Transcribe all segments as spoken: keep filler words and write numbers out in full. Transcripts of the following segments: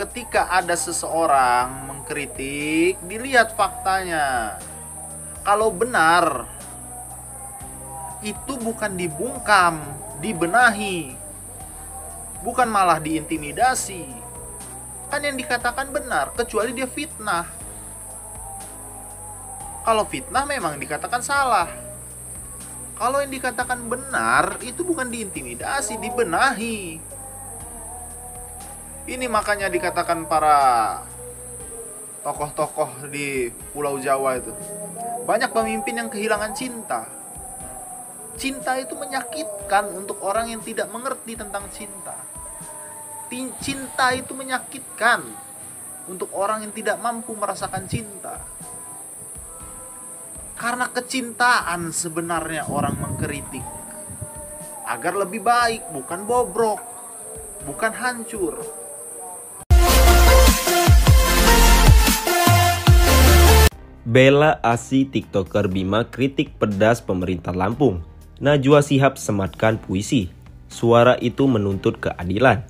ketika ada seseorang mengkritik, dilihat faktanya. Kalau benar, itu bukan dibungkam, dibenahi, bukan malah diintimidasi. Kan yang dikatakan benar, kecuali dia fitnah. Kalau fitnah memang dikatakan salah. Kalau yang dikatakan benar, itu bukan diintimidasi, dibenahi. Ini makanya dikatakan para tokoh-tokoh di Pulau Jawa itu, banyak pemimpin yang kehilangan cinta. Cinta itu menyakitkan untuk orang yang tidak mengerti tentang cinta. Cinta itu menyakitkan untuk orang yang tidak mampu merasakan cinta. Karena kecintaan sebenarnya orang mengkritik agar lebih baik, bukan bobrok, bukan hancur. Bella Asih TikToker Bima kritik pedas pemerintah Lampung. Najwa Shihab sematkan puisi. Suara itu menuntut keadilan.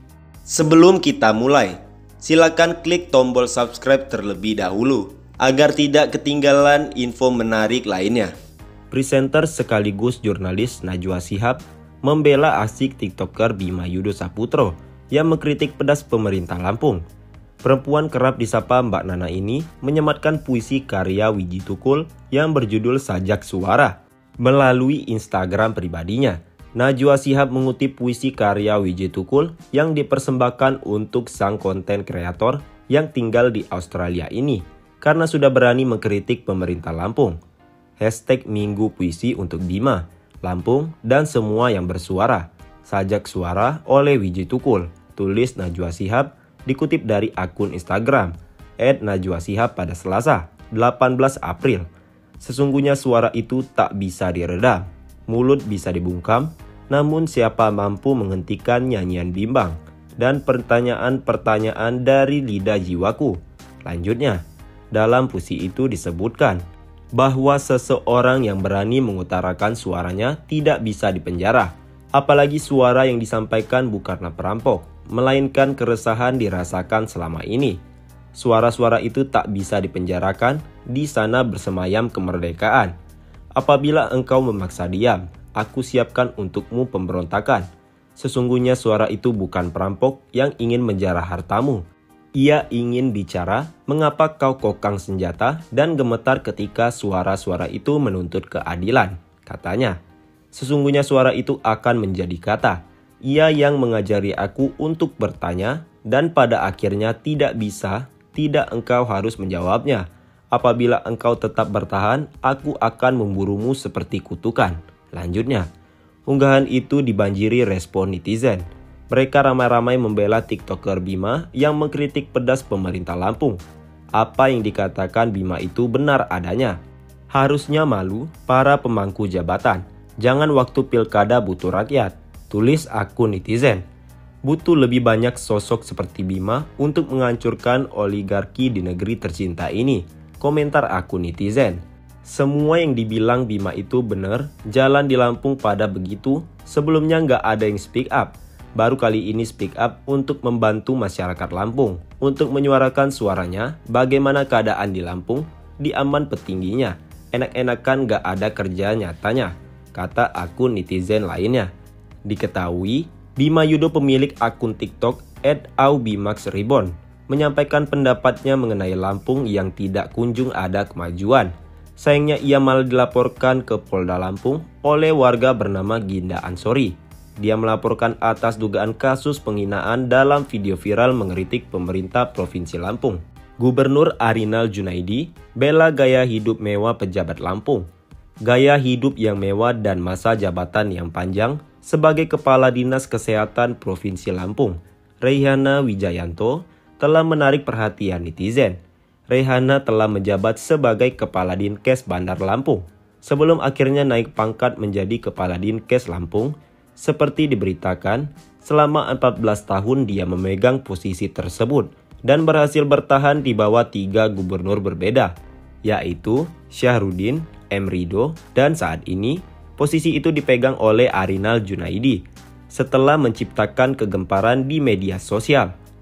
Sebelum kita mulai, silakan klik tombol subscribe terlebih dahulu agar tidak ketinggalan info menarik lainnya. Presenter sekaligus jurnalis Najwa Shihab membela asik TikToker Bima Yudho Saputro yang mengkritik pedas pemerintah Lampung. Perempuan kerap disapa Mbak Nana ini menyematkan puisi karya Wiji Tukul yang berjudul Sajak Suara. Melalui Instagram pribadinya, Najwa Shihab mengutip puisi karya Wiji Tukul yang dipersembahkan untuk sang konten kreator yang tinggal di Australia ini karena sudah berani mengkritik pemerintah Lampung. Hashtag Minggu Puisi untuk Bima, Lampung, dan semua yang bersuara. Sajak Suara oleh Wiji Tukul, tulis Najwa Shihab, dikutip dari akun Instagram et najwa shihab pada Selasa, delapan belas April. Sesungguhnya suara itu tak bisa diredam, mulut bisa dibungkam, namun siapa mampu menghentikan nyanyian bimbang dan pertanyaan-pertanyaan dari lidah jiwaku. Lanjutnya, dalam puisi itu disebutkan bahwa seseorang yang berani mengutarakan suaranya tidak bisa dipenjara, apalagi suara yang disampaikan bukanlah perampok, melainkan keresahan dirasakan selama ini. Suara-suara itu tak bisa dipenjarakan, di sana bersemayam kemerdekaan. Apabila engkau memaksa diam, aku siapkan untukmu pemberontakan. Sesungguhnya suara itu bukan perampok yang ingin menjarah hartamu. Ia ingin bicara mengapa kau kokang senjata dan gemetar ketika suara-suara itu menuntut keadilan, katanya. Sesungguhnya suara itu akan menjadi kata. Ia yang mengajari aku untuk bertanya dan pada akhirnya tidak bisa, tidak engkau harus menjawabnya. Apabila engkau tetap bertahan, aku akan memburumu seperti kutukan. Lanjutnya, unggahan itu dibanjiri respon netizen. Mereka ramai-ramai membela TikToker Bima yang mengkritik pedas pemerintah Lampung. Apa yang dikatakan Bima itu benar adanya. Harusnya malu para pemangku jabatan. Jangan waktu pilkada butuh rakyat, tulis akun netizen. Butuh lebih banyak sosok seperti Bima untuk menghancurkan oligarki di negeri tercinta ini, komentar akun netizen. Semua yang dibilang Bima itu benar, jalan di Lampung pada begitu, sebelumnya nggak ada yang speak up. Baru kali ini speak up untuk membantu masyarakat Lampung, untuk menyuarakan suaranya bagaimana keadaan di Lampung, di aman petingginya, enak-enakan gak ada kerja nyatanya, kata akun netizen lainnya. Diketahui, Bima Yudho pemilik akun TikTok et aubimaxribon menyampaikan pendapatnya mengenai Lampung yang tidak kunjung ada kemajuan. Sayangnya ia malah dilaporkan ke Polda Lampung oleh warga bernama Ginda Ansori. Dia melaporkan atas dugaan kasus penghinaan dalam video viral mengkritik pemerintah Provinsi Lampung. Gubernur Arinal Junaidi bela gaya hidup mewah pejabat Lampung. Gaya hidup yang mewah dan masa jabatan yang panjang sebagai Kepala Dinas Kesehatan Provinsi Lampung, Reihana Wijayanto, telah menarik perhatian netizen. Reihana telah menjabat sebagai Kepala Dinkes Bandar Lampung sebelum akhirnya naik pangkat menjadi Kepala Dinkes Lampung. Seperti diberitakan, selama empat belas tahun dia memegang posisi tersebut dan berhasil bertahan di bawah tiga gubernur berbeda, yaitu Syahrudin, M. Rido, dan saat ini posisi itu dipegang oleh Arinal Junaidi setelah menciptakan kegemparan di media sosial.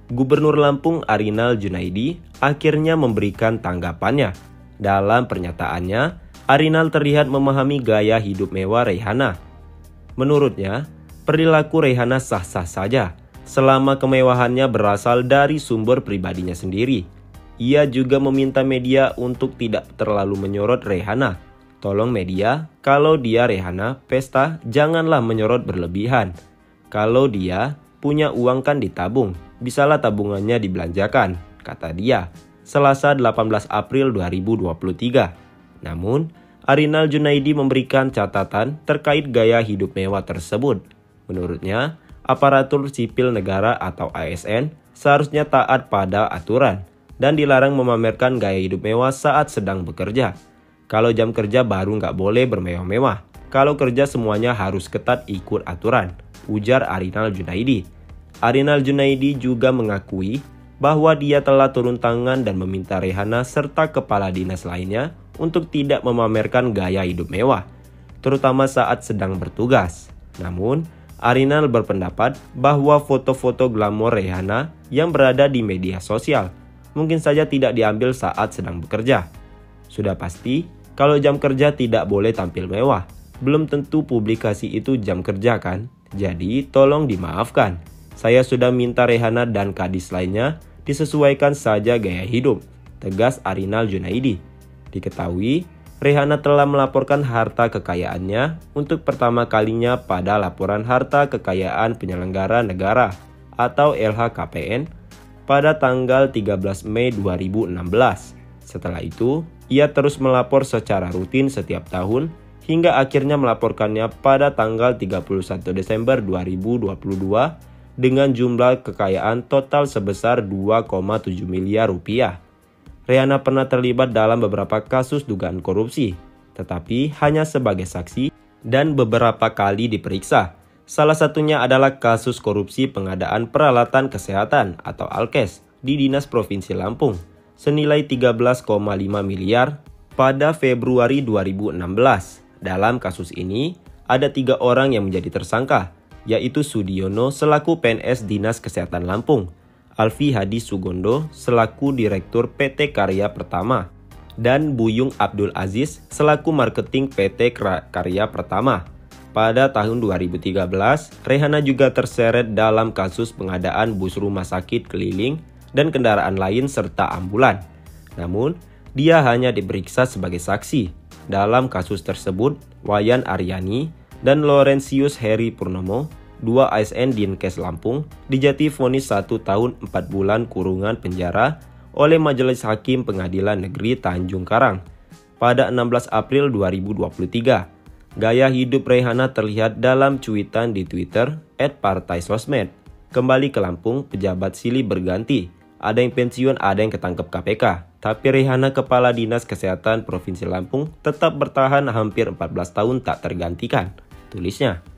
Gubernur Lampung Arinal Junaidi akhirnya memberikan tanggapannya. Dalam pernyataannya, Arinal terlihat memahami gaya hidup mewah Reyhana. Menurutnya, perilaku Reyhana sah-sah saja selama kemewahannya berasal dari sumber pribadinya sendiri. Ia juga meminta media untuk tidak terlalu menyorot Reyhana. Tolong media, kalau dia Reyhana pesta janganlah menyorot berlebihan. Kalau dia punya uang kan ditabung, bisalah tabungannya dibelanjakan, kata dia, Selasa delapan belas April dua ribu dua puluh tiga. Namun, Arinal Junaidi memberikan catatan terkait gaya hidup mewah tersebut. Menurutnya, aparatur sipil negara atau A S N seharusnya taat pada aturan dan dilarang memamerkan gaya hidup mewah saat sedang bekerja. Kalau jam kerja baru nggak boleh bermewah-mewah. Kalau kerja semuanya harus ketat ikut aturan, ujar Arinal Junaidi. Arinal Junaidi juga mengakui bahwa dia telah turun tangan dan meminta Reyhana serta kepala dinas lainnya untuk tidak memamerkan gaya hidup mewah, terutama saat sedang bertugas. Namun, Arinal berpendapat bahwa foto-foto glamor Reyhana yang berada di media sosial mungkin saja tidak diambil saat sedang bekerja. Sudah pasti, kalau jam kerja tidak boleh tampil mewah. Belum tentu publikasi itu jam kerja kan? Jadi tolong dimaafkan. Saya sudah minta Reyhana dan kadis lainnya disesuaikan saja gaya hidup, tegas Arinal Junaidi. Diketahui, Reyhana telah melaporkan harta kekayaannya untuk pertama kalinya pada Laporan Harta Kekayaan Penyelenggara Negara atau L H K P N pada tanggal tiga belas Mei dua ribu enam belas. Setelah itu, ia terus melapor secara rutin setiap tahun hingga akhirnya melaporkannya pada tanggal tiga puluh satu Desember dua ribu dua puluh dua dengan jumlah kekayaan total sebesar dua koma tujuh miliar rupiah. Reyhana pernah terlibat dalam beberapa kasus dugaan korupsi, tetapi hanya sebagai saksi dan beberapa kali diperiksa. Salah satunya adalah kasus korupsi pengadaan peralatan kesehatan atau Alkes di Dinas Provinsi Lampung senilai tiga belas koma lima miliar pada Februari dua ribu enam belas. Dalam kasus ini, ada tiga orang yang menjadi tersangka, yaitu Sudiono selaku P N S Dinas Kesehatan Lampung, Alfi Hadi Sugondo selaku Direktur P T Karya Pertama, dan Buyung Abdul Aziz selaku Marketing P T Karya Pertama. Pada tahun dua ribu tiga belas, Reyhana juga terseret dalam kasus pengadaan bus rumah sakit keliling dan kendaraan lain serta ambulan. Namun, dia hanya diperiksa sebagai saksi. Dalam kasus tersebut, Wayan Aryani dan Laurentius Heri Purnomo, dua A S N Dinkes Lampung, dijatuhi vonis satu tahun empat bulan kurungan penjara oleh Majelis Hakim Pengadilan Negeri Tanjung Karang pada enam belas April dua ribu dua puluh tiga. Gaya hidup Reyhana terlihat dalam cuitan di Twitter et partai sosmed. Kembali ke Lampung, pejabat silih berganti. Ada yang pensiun, ada yang ketangkep K P K. Tapi Reyhana Kepala Dinas Kesehatan Provinsi Lampung tetap bertahan hampir empat belas tahun tak tergantikan, tulisnya.